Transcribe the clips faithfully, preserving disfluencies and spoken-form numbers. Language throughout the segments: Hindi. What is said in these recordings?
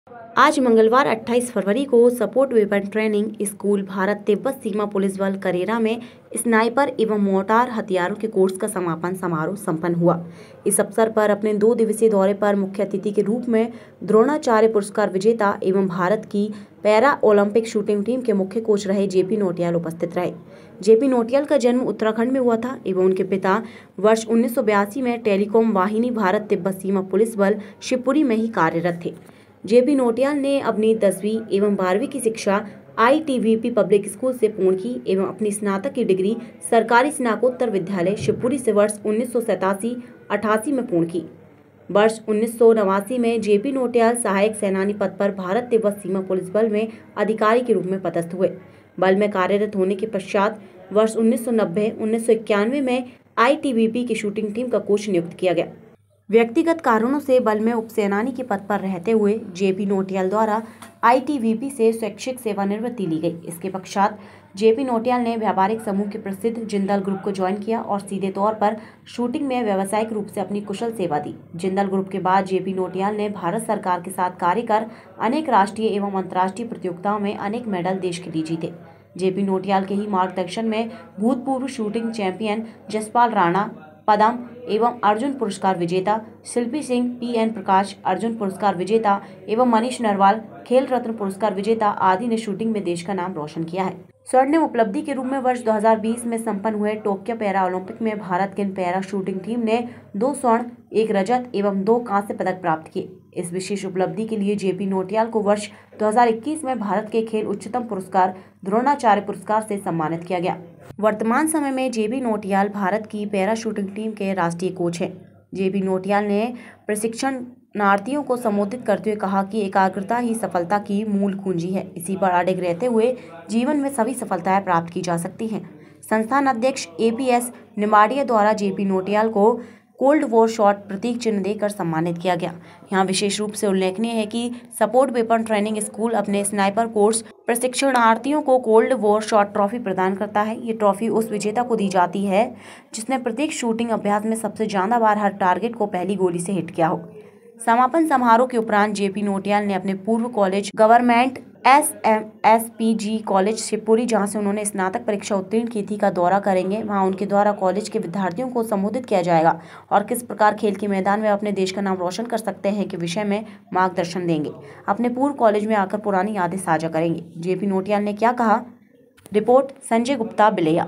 आज मंगलवार अट्ठाईस फरवरी को support weapon training school Bharat Tibbat सीमा पुलिस बल करेरा में स्नाइपर एवं मोर्टार हथियारों के कोर्स का समापन समारोह संपन्न हुआ। इस अवसर पर अपने दो दिवसीय दौरे पर मुख्य अतिथि के रूप में द्रोणाचार्य पुरस्कार विजेता एवं भारत की पैरा ओलंपिक शूटिंग टीम के मुख्य कोच रहे जेपी नौटियाल उपस्थित रहे। जेपी नौटियाल का जन्म उत्तराखंड में हुआ था एवं उनके पिता वर्ष उन्नीस सौ बयासी में टेलीकॉम वाहिनी भारत तिब्बत सीमा पुलिस बल शिवपुरी में ही कार्यरत थे। जेपी नौटियाल ने अपनी दसवीं एवं बारहवीं की शिक्षा I T V P public school से पूर्ण की एवं अपनी स्नातक की डिग्री सरकारी स्नातकोत्तर विद्यालय शिवपुरी से वर्ष उन्नीस सौ सतासी अठासी में पूर्ण की। वर्ष उन्नीस सौ नवासी में जेपी नौटियाल सहायक सेनानी पद पर भारत तिब्बत सीमा पुलिस बल में अधिकारी के रूप में पदस्थ हुए। बल में कार्यरत होने के पश्चात वर्ष उन्नीस सौ नब्बे उन्नीस सौ इक्यानवे में आई टी वी पी की शूटिंग टीम का कोच नियुक्त किया गया। व्यक्तिगत कारणों से बल में उपसेनानी के पद पर रहते हुए जेपी नौटियाल द्वारा आई टी वी पी से स्वैच्छिक सेवानिवृत्ति ली गई। इसके पश्चात जेपी नौटियाल ने व्यापारिक समूह के प्रसिद्ध जिंदल ग्रुप को ज्वाइन किया और सीधे तौर पर शूटिंग में व्यावसायिक रूप से अपनी कुशल सेवा दी। जिंदल ग्रुप के बाद जेपी नौटियाल ने भारत सरकार के साथ कार्य कर अनेक राष्ट्रीय एवं अंतर्राष्ट्रीय प्रतियोगिताओं में अनेक मेडल देश के लिए जीते। जेपी नौटियाल के ही मार्गदर्शन में भूतपूर्व शूटिंग चैंपियन जसपाल राणा, पदम एवं अर्जुन पुरस्कार विजेता शिल्पी सिंह, पी एन प्रकाश अर्जुन पुरस्कार विजेता एवं मनीष नरवाल खेल रत्न पुरस्कार विजेता आदि ने शूटिंग में देश का नाम रोशन किया है। स्वर्णिम उपलब्धि के रूप में वर्ष दो हज़ार बीस में संपन्न हुए टोक्यो पैरा ओलंपिक में भारत की पैरा शूटिंग टीम ने दो स्वर्ण, एक रजत एवं दो कांस्य पदक प्राप्त किए। इस विशेष उपलब्धि के लिए जेपी नौटियाल को वर्ष दो हज़ार इक्कीस में भारत के खेल उच्चतम पुरस्कार द्रोणाचार्य पुरस्कार से सम्मानित किया गया। वर्तमान समय में जेपी नौटियाल भारत की पैरा शूटिंग टीम के राष्ट्रीय कोच हैं। जेपी नौटियाल ने प्रशिक्षणार्थियों को संबोधित करते हुए कहा कि एकाग्रता ही सफलता की मूल कुंजी है। इसी पर अडिग रहते हुए जीवन में सभी सफलताएं प्राप्त की जा सकती हैं। संस्थान अध्यक्ष ए पी एस निमाड़िया द्वारा जेपी नौटियाल को कोल्ड वॉर शॉट प्रतीक चिन्ह देकर सम्मानित किया गया। यहाँ विशेष रूप से उल्लेखनीय है कि सपोर्ट वेपन ट्रेनिंग स्कूल अपने स्नाइपर कोर्स प्रशिक्षणार्थियों को कोल्ड वॉर शॉट ट्रॉफी प्रदान करता है। ये ट्रॉफी उस विजेता को दी जाती है जिसने प्रत्येक शूटिंग अभ्यास में सबसे ज्यादा बार हर टारगेट को पहली गोली से हिट किया हो। समापन समारोह के उपरांत जेपी नौटियाल ने अपने पूर्व college government S M S P G college Shivpuri, जहां से उन्होंने स्नातक परीक्षा उत्तीर्ण की थी, का दौरा करेंगे। वहां उनके द्वारा कॉलेज के विद्यार्थियों को संबोधित किया जाएगा और किस प्रकार खेल के मैदान में अपने देश का नाम रोशन कर सकते हैं के विषय में मार्गदर्शन देंगे। अपने पूर्व कॉलेज में आकर पुरानी यादें साझा करेंगे। जेपी नौटियाल ने क्या कहा, रिपोर्ट संजय गुप्ता, बिलैया।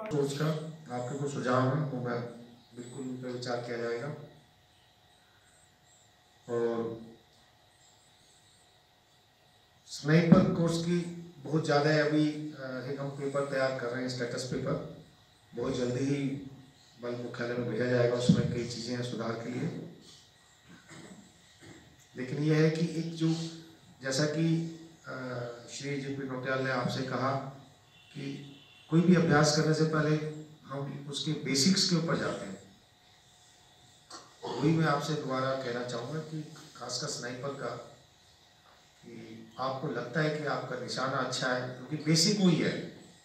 आपके कुछ सुझाव हैं वो मैं बिल्कुल उन पर विचार किया जाएगा और स्नाइपर कोर्स की बहुत ज़्यादा अभी एक हम पेपर तैयार कर रहे हैं, स्टेटस पेपर बहुत जल्दी ही बल मुख्यालय में भेजा जाएगा। उसमें कई चीज़ें हैं सुधार के लिए, लेकिन यह है कि एक जो जैसा कि श्री जेपी नौटियाल ने आपसे कहा कि कोई भी अभ्यास करने से पहले हम उसके बेसिक्स के ऊपर जाते हैं। वही मैं आपसे दोबारा कहना चाहूँगा कि खासकर स्नाइपर का कि आपको लगता है कि आपका निशाना अच्छा है क्योंकि बेसिक वही है।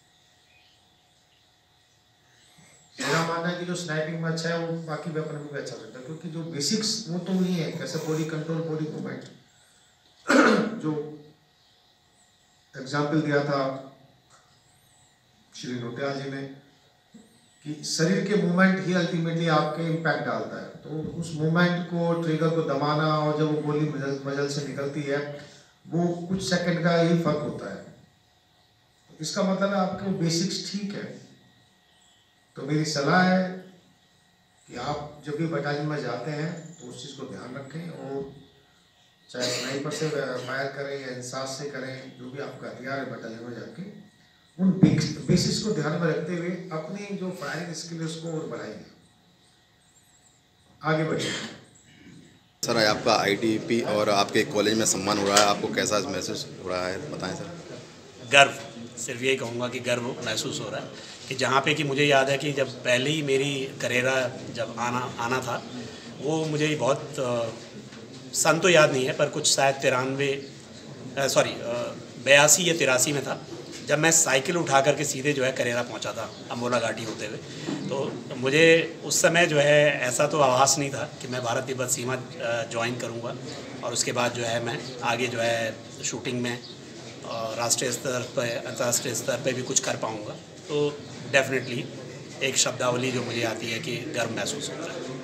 मेरा मानना है कि जो स्नाइपिंग में अच्छा है वो बाकी वेपन में भी अच्छा लगता है, क्योंकि जो बेसिक्स वो तो नहीं है, कैसे बॉडी कंट्रोल, बॉडी मूवमेंट। जो एग्जाम्पल दिया था श्री नौटियाल जी ने कि शरीर के मूवमेंट ही अल्टीमेटली आपके इम्पैक्ट डालता है, तो उस मूवमेंट को, ट्रिगर को दबाना और जब वो गोली मजल मजल से निकलती है वो कुछ सेकंड का ही फर्क होता है। तो इसका मतलब है आपके बेसिक्स ठीक है। तो मेरी सलाह है कि आप जब भी बटालियन में जाते हैं तो उस चीज़ को ध्यान रखें और चाहे स्नाइपर से फायर करें या इंसास से करें, जो भी आपका हथियार है बटालियन में जाके उन बेसिक्स को ध्यान में रखते हुए अपनी जो फायरिंग स्किल है उसको और बढ़ाइए, आगे बढ़िए। सर, आपका आई टी वी पी और आपके कॉलेज में सम्मान हो रहा है, आपको कैसा महसूस हो रहा है, बताएं सर। गर्व, सिर्फ यही कहूँगा कि गर्व महसूस हो रहा है कि जहाँ पे कि मुझे याद है कि जब पहले ही मेरी करेरा जब आना आना था, वो मुझे बहुत सन तो याद नहीं है पर कुछ शायद तिरानवे सॉरी बयासी या तिरासी में था, जब मैं साइकिल उठा करके सीधे जो है करेरा पहुंचा था अम्बोला घाटी होते हुए। तो मुझे उस समय जो है ऐसा तो आभास नहीं था कि मैं भारत तिब्बत सीमा ज्वाइन करूंगा। और उसके बाद जो है मैं आगे जो है शूटिंग में राष्ट्रीय स्तर पर अंतर्राष्ट्रीय स्तर पर भी कुछ कर पाऊँगा। तो डेफिनेटली एक शब्दावली जो मुझे आती है कि गर्व महसूस होता है।